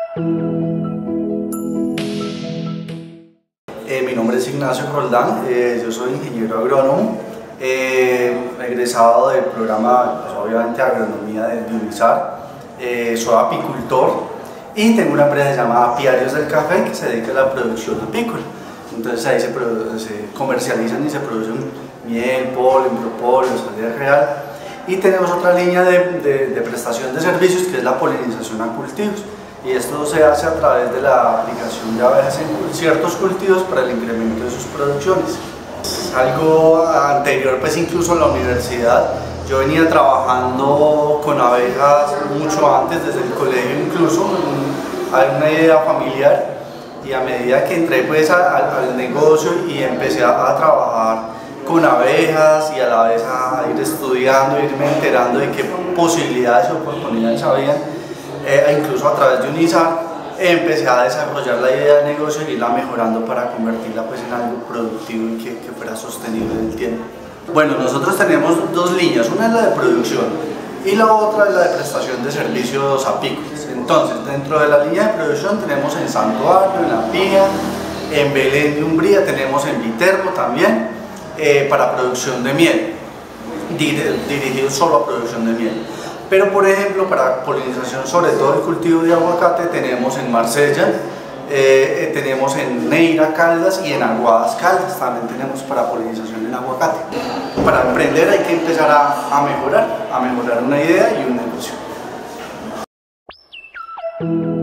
Mi nombre es Ignacio Roldán, yo soy ingeniero agrónomo, egresado del programa, pues, obviamente, agronomía de UNISAR. Soy apicultor y tengo una empresa llamada Apiarios del Café que se dedica a la producción apícola. Entonces ahí se comercializan y se producen miel, polen, propóleo, sal real. Y tenemos otra línea de prestación de servicios que es la polinización a cultivos. Y esto se hace a través de la aplicación de abejas en ciertos cultivos para el incremento de sus producciones. Algo anterior, pues incluso en la universidad, yo venía trabajando con abejas mucho antes, desde el colegio incluso, hay una idea familiar, y a medida que entré pues al negocio y empecé a trabajar con abejas y a la vez a ir estudiando, irme enterando de qué posibilidades y oportunidades había, incluso a través de UNISAR, empecé a desarrollar la idea de negocio y irla mejorando para convertirla pues en algo productivo y que fuera sostenible en el tiempo. Bueno, nosotros tenemos dos líneas, una es la de producción y la otra es la de prestación de servicios apícolas. Entonces, dentro de la línea de producción tenemos en Santuario, en La Pía, en Belén de Umbría, tenemos en Viterbo también, para producción de miel, dirigido solo a producción de miel. Pero por ejemplo, para polinización, sobre todo el cultivo de aguacate, tenemos en Marsella, tenemos en Neira, Caldas, y en Aguadas, Caldas también tenemos para polinización en aguacate. Para emprender hay que empezar a mejorar una idea y un negocio.